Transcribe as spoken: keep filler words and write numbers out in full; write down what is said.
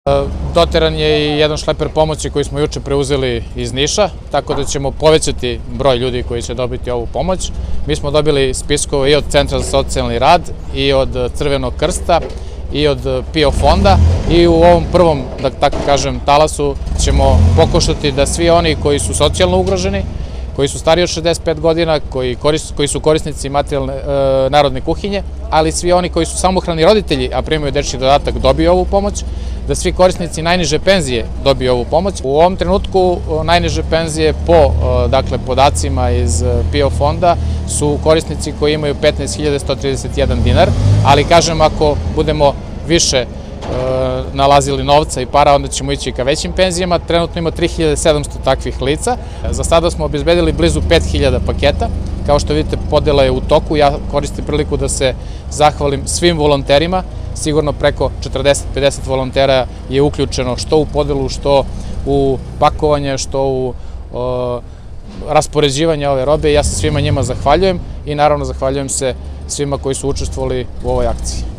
Doteran je i jedan šleper pomoći koji smo juče preuzeli iz Niša, tako da ćemo povećati broj ljudi koji će dobiti ovu pomoć. Mi smo dobili spiskove i od Centra za socijalni rad, i od Crvenog krsta, i od P I O fonda, i u ovom prvom, da tako kažem, talasu ćemo pokušati da svi oni koji su socijalno ugroženi, koji su stariji od šezdeset pet godina, koji, koji su korisnici materijalne e, narodne kuhinje, ali svi oni koji su samohrani roditelji, a primaju dečji dodatak, dobiju ovu pomoć, da svi korisnici najniže penzije dobiju ovu pomoć. U ovom trenutku najniže penzije po dakle, podacima iz P I O fonda su korisnici koji imaju petnaest hiljada sto trideset jedan dinar, ali kažem, ako budemo više e, nalazili novca i para, onda ćemo ići ka većim penzijama. Trenutno ima tri hiljade sedamsto takvih lica. Za sada smo obezbedili blizu pet hiljada paketa. Kao što vidite, podela je u toku. Ja koristim priliku da se zahvalim svim volonterima. Sigurno preko četrdeset do pedeset volontera je uključeno što u podelu, što u pakovanje, što u o, raspoređivanje ove robe. Ja se svima njima zahvaljujem i naravno zahvaljujem se svima koji su učestvovali u ovoj akciji.